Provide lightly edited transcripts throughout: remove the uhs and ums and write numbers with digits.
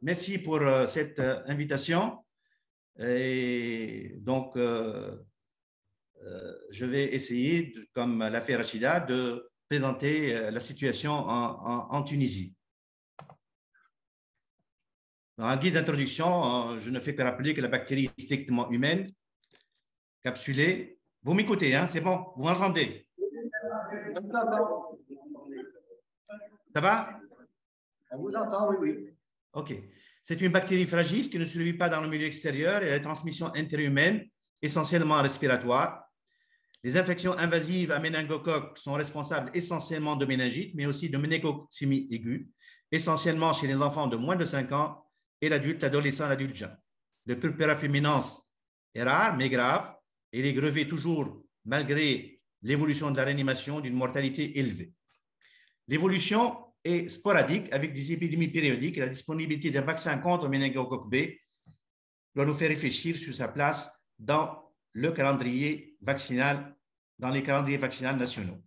merci pour cette invitation. Et donc, je vais essayer, comme l'a fait Rachida, de présenter la situation en Tunisie. En guise d'introduction, je ne fais que rappeler que la bactérie est strictement humaine, capsulée. Vous m'écoutez, hein? C'est bon? Vous m'entendez? Ça va? On vous entend, oui, oui. OK. C'est une bactérie fragile qui ne survit pas dans le milieu extérieur et a une transmission interhumaine, essentiellement respiratoire. Les infections invasives à méningocoque sont responsables essentiellement de méningite, mais aussi de méningococcémie aiguë, essentiellement chez les enfants de moins de 5 ans et l'adulte, l'adolescent, l'adulte jeune. Le purpura fulminans est rare, mais grave, et il est grevé toujours malgré l'évolution de la réanimation d'une mortalité élevée. L'évolution est sporadique avec des épidémies périodiques et la disponibilité d'un vaccin contre méningocoque B doit nous faire réfléchir sur sa place dans le calendrier vaccinal, dans les calendriers vaccinaux nationaux.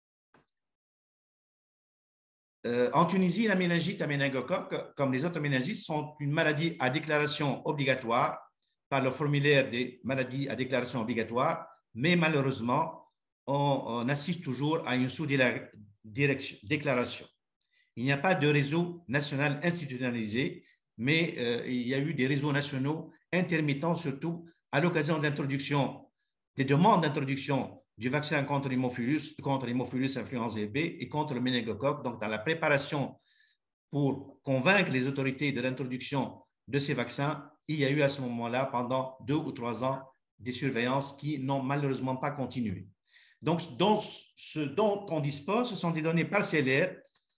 En Tunisie, la méningite à méningocoque, comme les autres méningites, sont une maladie à déclaration obligatoire par le formulaire des maladies à déclaration obligatoire, mais malheureusement, on assiste toujours à une sous-déclaration. Il n'y a pas de réseau national institutionnalisé, mais il y a eu des réseaux nationaux intermittents, surtout à l'occasion d'introduction, des demandes d'introduction du vaccin contre l'hémophilus influenzae B et contre le méningocoque. Donc, dans la préparation pour convaincre les autorités de l'introduction de ces vaccins, il y a eu à ce moment-là, pendant 2 ou 3 ans, des surveillances qui n'ont malheureusement pas continué. Donc, ce dont on dispose, ce sont des données parcellaires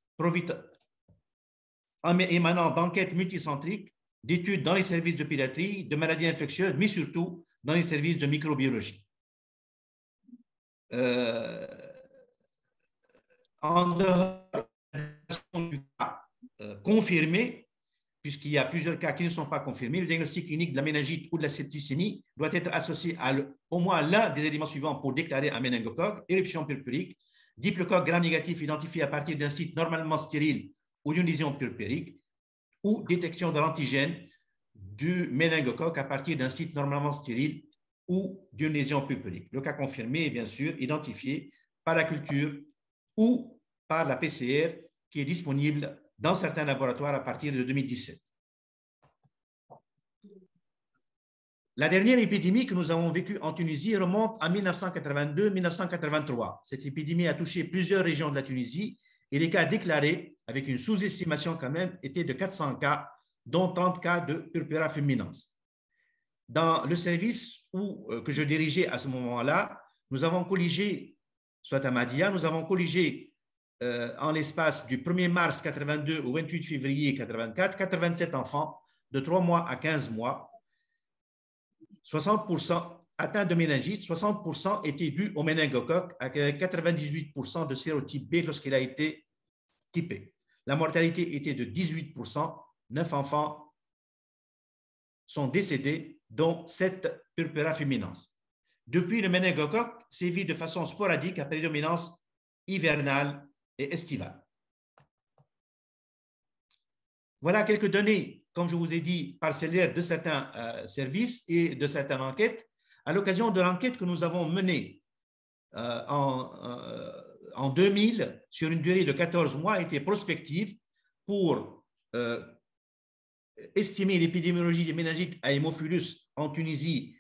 émanant d'enquêtes multicentriques, d'études dans les services de pédiatrie, de maladies infectieuses, mais surtout dans les services de microbiologie. En dehors du cas confirmé, puisqu'il y a plusieurs cas qui ne sont pas confirmés, le diagnostic clinique de la méningite ou de la septicémie doit être associé à au moins l'un des éléments suivants pour déclarer un méningocoque: éruption purpurique, diplocoque gram-négatif identifié à partir d'un site normalement stérile ou d'une lésion purpurique, ou détection de l'antigène du méningocoque à partir d'un site normalement stérile ou d'une lésion purpurique. Le cas confirmé est bien sûr identifié par la culture ou par la PCR qui est disponible dans certains laboratoires à partir de 2017. La dernière épidémie que nous avons vécue en Tunisie remonte à 1982-1983. Cette épidémie a touché plusieurs régions de la Tunisie et les cas déclarés, avec une sous-estimation quand même, étaient de 400 cas, dont 30 cas de purpura fulminans. Dans le service que je dirigeais à ce moment-là, nous avons colligé, soit à Madia, nous avons colligé en l'espace du 1er mars 82 au 28 février 84, 87 enfants de 3 mois à 15 mois, 60% atteints de méningite, 60% étaient dus au méningocoque, avec 98% de sérotype B lorsqu'il a été typé. La mortalité était de 18%, 9 enfants sont décédés, dont 7 purpura fulminans. Depuis, le méningocoque sévit de façon sporadique à prédominance hivernale et estivale. Voilà quelques données, comme je vous ai dit, parcellaires de certains services et de certaines enquêtes. À l'occasion de l'enquête que nous avons menée en 2000, sur une durée de 14 mois, était prospective pour estimer l'épidémiologie des méningites à hémophilus en Tunisie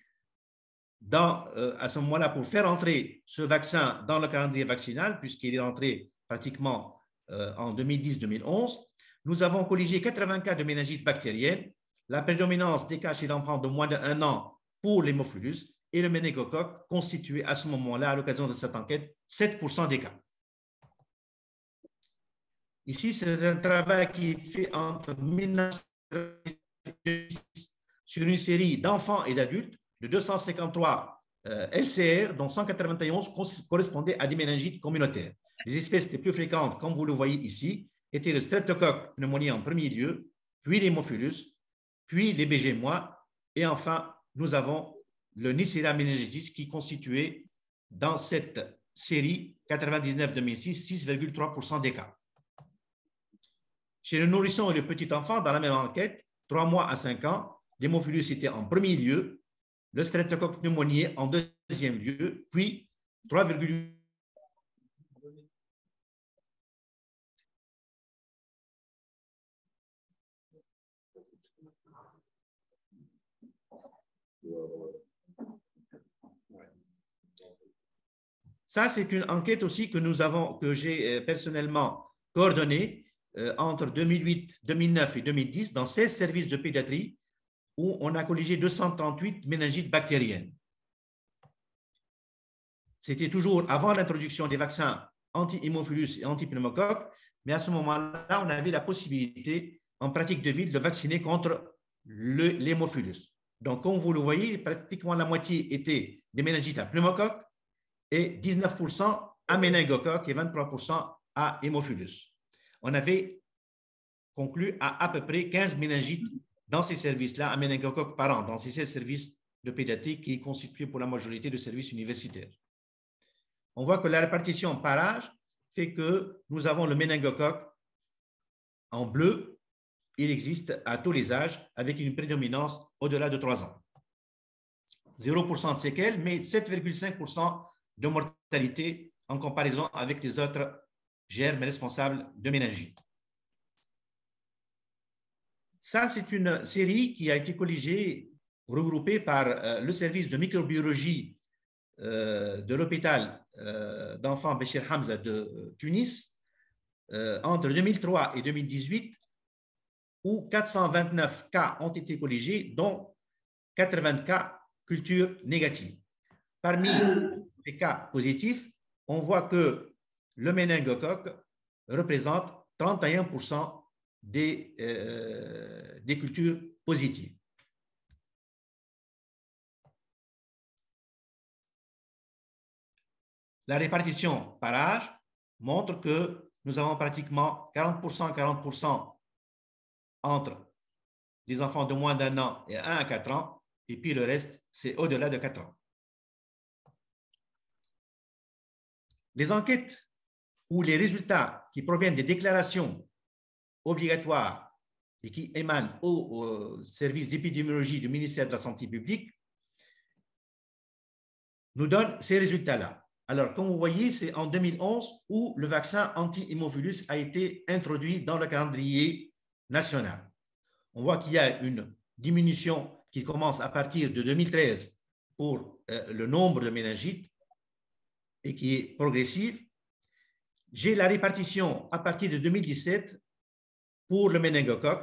à ce moment-là, pour faire entrer ce vaccin dans le calendrier vaccinal, puisqu'il est entré pratiquement en 2010-2011. Nous avons colligé 80 cas de méningite bactérienne, la prédominance des cas chez l'enfant de moins d'1 an pour l'hémophilus et le méningocoque constituait à ce moment-là, à l'occasion de cette enquête, 7% des cas. Ici, c'est un travail qui est fait entre 1996 sur une série d'enfants et d'adultes de 253 LCR, dont 191 correspondaient à des méningites communautaires. Les espèces les plus fréquentes, comme vous le voyez ici, étaient le streptocoque pneumonie en premier lieu, puis l'hémophilus, puis les BG-, et enfin, nous avons le Neisseria meningitis qui constituait dans cette série 99-2006 6,3% des cas. Chez le nourrisson et le petit enfant, dans la même enquête, 3 mois à 5 ans, l'hémophilus était en premier lieu, le streptocoque pneumoniae en deuxième lieu, puis 3,8. Ça, c'est une enquête aussi que j'ai personnellement coordonnée entre 2008, 2009 et 2010 dans 16 services de pédiatrie où on a colligé 238 méningites bactériennes. C'était toujours avant l'introduction des vaccins anti-hémophilus et anti-pneumocoque, mais à ce moment-là, on avait la possibilité, en pratique de ville, de vacciner contre l'hémophilus. Donc, comme vous le voyez, pratiquement la moitié était des méningites à pneumocoque et 19% à méningocoque et 23% à hémophilus. On avait conclu à peu près 15 méningites dans ces services-là, à méningocoque par an, dans ces 16 services de pédiatrie qui constituent pour la majorité de services universitaires. On voit que la répartition par âge fait que nous avons le méningocoque en bleu. Il existe à tous les âges avec une prédominance au-delà de 3 ans. 0% de séquelles, mais 7,5% de mortalité en comparaison avec les autres germes responsables de méningite. Ça, c'est une série qui a été colligée, regroupée par le service de microbiologie de l'hôpital d'enfants Béchir Hamza de Tunis entre 2003 et 2018, où 429 cas ont été colligés, dont 80 cas culture négative. Parmi les cas positifs, on voit que le méningocoque représente 31% des cultures positives. La répartition par âge montre que nous avons pratiquement 40% entre les enfants de moins d'1 an et 1 à 4 ans, et puis le reste, c'est au-delà de 4 ans. Les enquêtes ou les résultats qui proviennent des déclarations obligatoires et qui émanent au service d'épidémiologie du ministère de la Santé publique nous donnent ces résultats-là. Alors, comme vous voyez, c'est en 2011 où le vaccin anti-hémophilus a été introduit dans le calendrier national. On voit qu'il y a une diminution qui commence à partir de 2013 pour le nombre de méningites et qui est progressive. J'ai la répartition à partir de 2017 pour le méningocoque,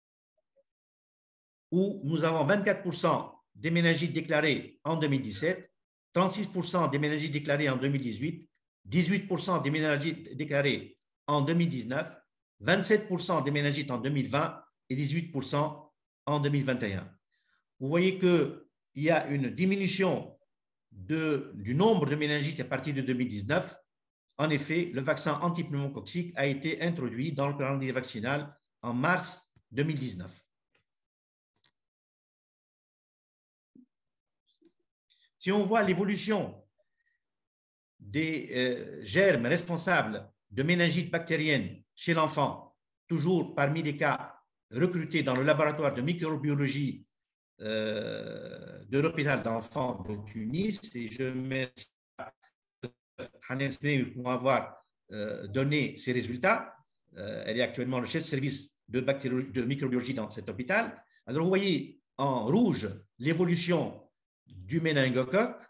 où nous avons 24% des méningites déclarées en 2017, 36% des méningites déclarées en 2018, 18% des méningites déclarées en 2019, 27% des méningites en 2020 et 18% en 2021. Vous voyez qu'il y a une diminution du nombre de méningites à partir de 2019. En effet, le vaccin antipneumococcique a été introduit dans le calendrier vaccinal en mars 2019. Si on voit l'évolution des germes responsables de méningite bactérienne chez l'enfant, toujours parmi les cas recrutés dans le laboratoire de microbiologie de l'hôpital d'enfants de Tunis, et je remercie Hannes Smeh pour avoir donné ces résultats. Elle est actuellement le chef de service de microbiologie dans cet hôpital. Alors, vous voyez en rouge l'évolution du méningocoque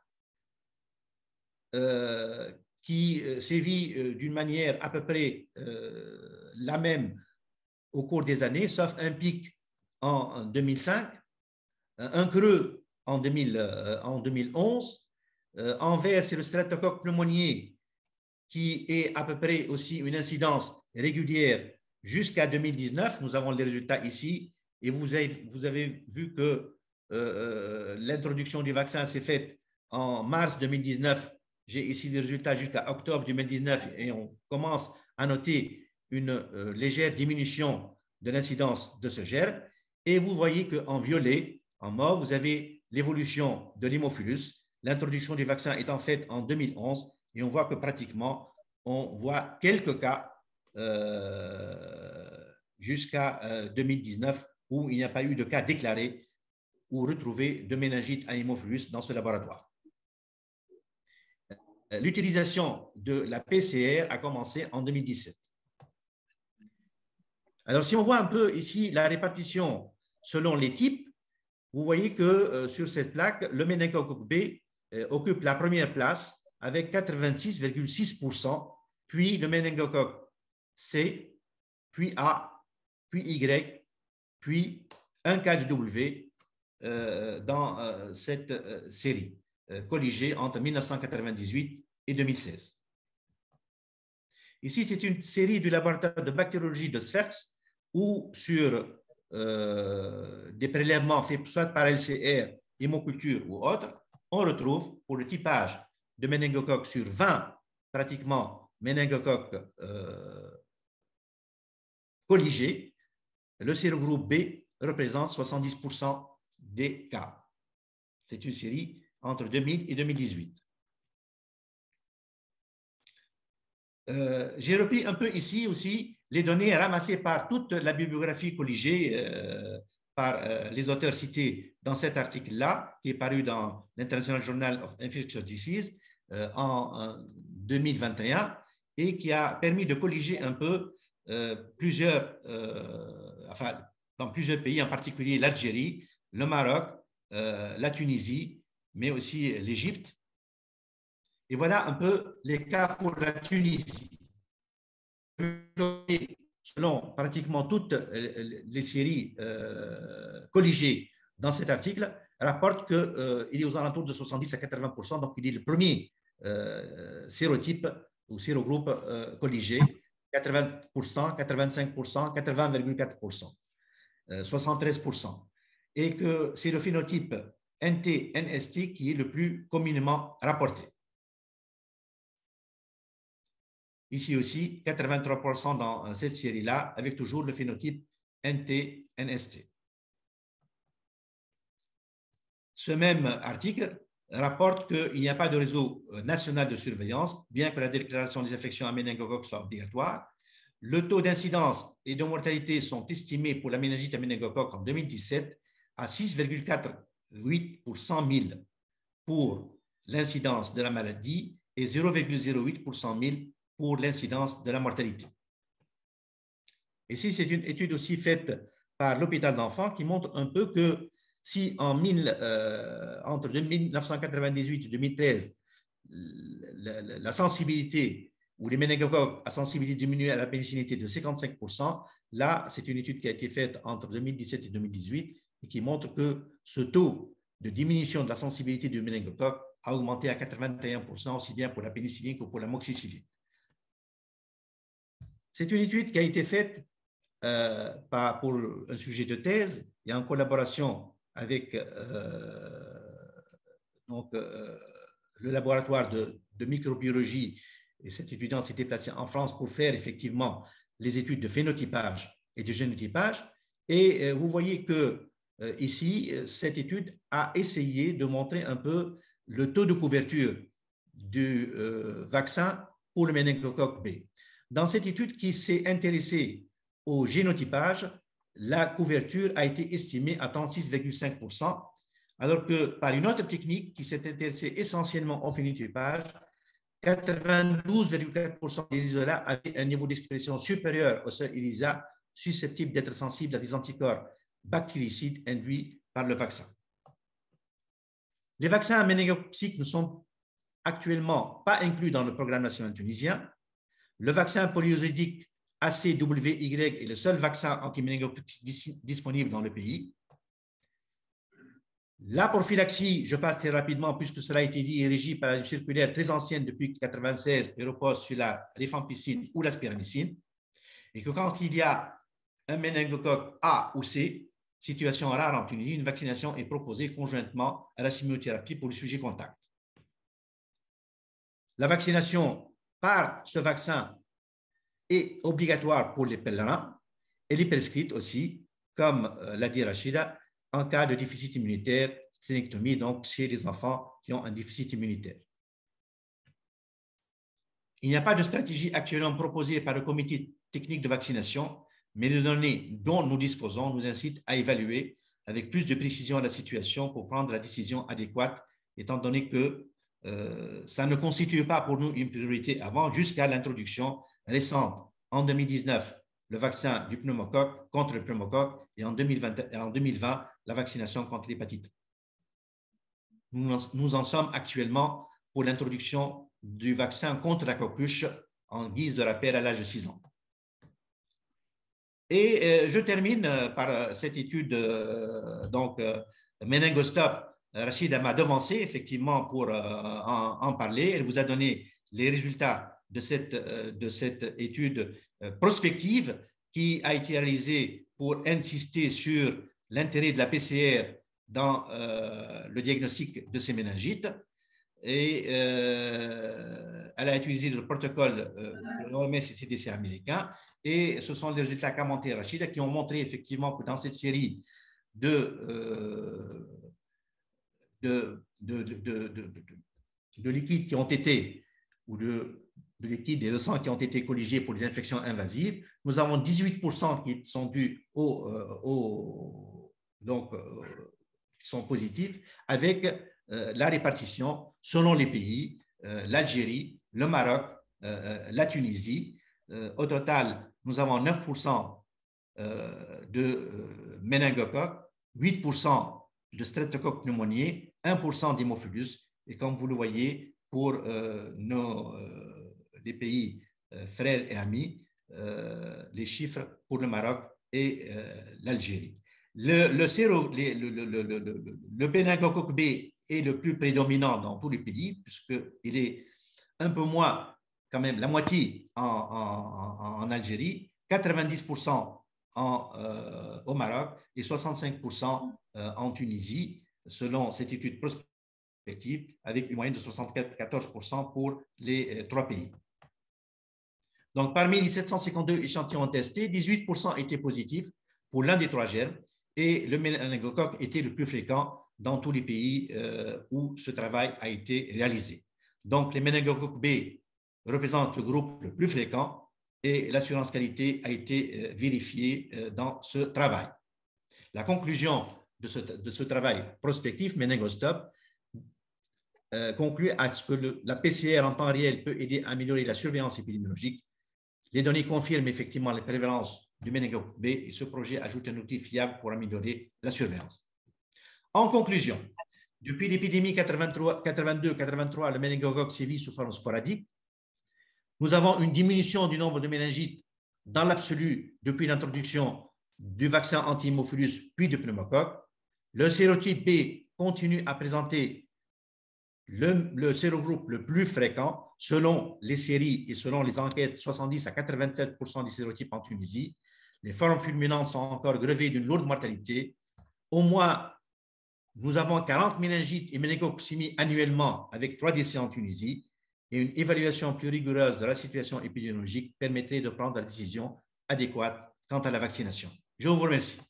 qui sévit d'une manière à peu près la même au cours des années, sauf un pic en 2005, un creux en 2011. En vert, c'est le streptocoque pneumoniae qui est à peu près aussi une incidence régulière jusqu'à 2019. Nous avons les résultats ici et vous avez vu que l'introduction du vaccin s'est faite en mars 2019. J'ai ici les résultats jusqu'à octobre 2019 et on commence à noter une légère diminution de l'incidence de ce germe. Et vous voyez qu'en violet, en mauve, vous avez l'évolution de l'hémophilus. L'introduction du vaccin étant faite en 2011 et on voit que pratiquement, on voit quelques cas jusqu'à 2019, où il n'y a pas eu de cas déclarés ou retrouvés de méningite à hémophilus dans ce laboratoire. L'utilisation de la PCR a commencé en 2017. Alors, si on voit un peu ici la répartition selon les types, vous voyez que sur cette plaque, le méningocoque B occupe la première place avec 86,6%, puis le méningocoque C, puis A, puis Y, puis un cas de W dans cette série colligée entre 1998 et 2016. Ici, c'est une série du laboratoire de bactériologie de Sfax où sur des prélèvements faits soit par LCR, hémoculture ou autre, on retrouve pour le typage de méningocoque sur 20 pratiquement méningocoques colligés, le sérogroupe B représente 70% des cas. C'est une série entre 2000 et 2018. J'ai repris un peu ici aussi les données ramassées par toute la bibliographie colligée par les auteurs cités dans cet article-là, qui est paru dans l'International Journal of Infectious Disease en 2021 et qui a permis de colliger un peu dans plusieurs pays, en particulier l'Algérie, le Maroc, la Tunisie, mais aussi l'Égypte. Et voilà un peu les cas pour la Tunisie. Selon pratiquement toutes les séries colligées dans cet article, rapporte qu'il est aux alentours de 70 à 80%, donc il est le premier sérotype ou sérogroupe colligé, 80%, 85%, 80,4%, 73%. Et que c'est le phénotype NT-NST qui est le plus communément rapporté. Ici aussi, 83% dans cette série-là, avec toujours le phénotype NT-NST. Ce même article rapporte qu'il n'y a pas de réseau national de surveillance, bien que la déclaration des infections à méningocoque soit obligatoire. Le taux d'incidence et de mortalité sont estimés pour la méningite à méningocoque en 2017 à 6,48 pour 100 000 pour l'incidence de la maladie et 0,08 pour 100 000 pour l'incidence de la mortalité. Ici, c'est une étude aussi faite par l'hôpital d'enfants qui montre un peu que si entre 1998 et 2013, la sensibilité ou les méningocoques à sensibilité diminuée à la pénicillinité de 55%, là, c'est une étude qui a été faite entre 2017 et 2018 et qui montre que ce taux de diminution de la sensibilité du méningocoque a augmenté à 81%, aussi bien pour la pénicilline que pour la moxicilline. C'est une étude qui a été faite pour un sujet de thèse et en collaboration avec le laboratoire de microbiologie. Et cette étudiante s'était placée en France pour faire effectivement les études de phénotypage et de génotypage. Et vous voyez que ici, cette étude a essayé de montrer un peu le taux de couverture du vaccin pour le méningocoque B. Dans cette étude qui s'est intéressée au génotypage, la couverture a été estimée à 36,5%, alors que par une autre technique qui s'est intéressée essentiellement au phénotypage, 92,4% des isolats avaient un niveau d'expression supérieur au seuil ELISA, susceptible d'être sensible à des anticorps bactéricides induits par le vaccin. Les vaccins méningocoques ne sont actuellement pas inclus dans le programme national tunisien. Le vaccin polyosidique ACWY est le seul vaccin anti-méningocoque disponible dans le pays. La prophylaxie, je passe très rapidement puisque cela a été dit, est régie par une circulaire très ancienne depuis 1996 et repose sur la rifampicine ou la spiramycine. Et que quand il y a un méningocoque A ou C, situation rare en Tunisie, une vaccination est proposée conjointement à la chimiothérapie pour le sujet contact. La vaccination par ce vaccin est obligatoire pour les pèlerins. Elle est prescrite aussi, comme l'a dit Rachida, en cas de déficit immunitaire, sténictomie, donc chez les enfants qui ont un déficit immunitaire. Il n'y a pas de stratégie actuellement proposée par le comité technique de vaccination, mais les données dont nous disposons nous incitent à évaluer avec plus de précision la situation pour prendre la décision adéquate, étant donné que ça ne constitue pas pour nous une priorité avant, jusqu'à l'introduction récente en 2019, le vaccin du pneumocoque contre le pneumocoque, et en 2020, la vaccination contre l'hépatite. Nous en sommes actuellement pour l'introduction du vaccin contre la coqueluche en guise de rappel à l'âge de 6 ans. Et je termine par cette étude, Meningostop. Rachida m'a devancé effectivement pour en parler. Elle vous a donné les résultats de cette étude prospective qui a été réalisée pour insister sur l'intérêt de la PCR dans le diagnostic de ces méningites. Et elle a utilisé le protocole de l'OMS et CDC américain. Et ce sont les résultats qu'a montré Rachida qui ont montré effectivement que dans cette série de liquides qui ont été, ou de liquides et de sang qui ont été colligés pour les infections invasives, nous avons 18% qui sont dus qui sont positifs, avec la répartition selon les pays, l'Algérie, le Maroc, la Tunisie. Au total, nous avons 9% de méningocoque, 8% de streptocoque pneumoniae, 1% d'hémophilus. Et comme vous le voyez, pour les pays frères et amis, les chiffres pour le Maroc et l'Algérie. Le méningocoque B est le plus prédominant dans tous les pays, puisqu'il est un peu moins, quand même, la moitié en Algérie, 90% au Maroc et 65% en Tunisie, selon cette étude prospective, avec une moyenne de 74% pour les 3 pays. Donc, parmi les 752 échantillons testés, 18% étaient positifs pour l'un des 3 germes, et le méningocoque était le plus fréquent dans tous les pays où ce travail a été réalisé. Donc, les méningocoques B représentent le groupe le plus fréquent et l'assurance qualité a été vérifiée dans ce travail. La conclusion de ce travail prospectif, Meningostop, conclut à ce que la PCR en temps réel peut aider à améliorer la surveillance épidémiologique. Les données confirment effectivement la prévalence du méningocoque B et ce projet ajoute un outil fiable pour améliorer la surveillance. En conclusion, depuis l'épidémie 82-83, le méningocoque sévit sous forme sporadique. Nous avons une diminution du nombre de méningites dans l'absolu depuis l'introduction du vaccin anti-hémophilus puis du pneumocoque. Le sérotype B continue à présenter le sérogroupe le plus fréquent selon les séries et selon les enquêtes, 70 à 87% des sérotypes en Tunisie. Les formes fulminantes sont encore grevées d'une lourde mortalité. Au moins, nous avons 40 méningites et méningococcémies annuellement avec 3 décès en Tunisie. Et une évaluation plus rigoureuse de la situation épidémiologique permettrait de prendre la décision adéquate quant à la vaccination. Je vous remercie.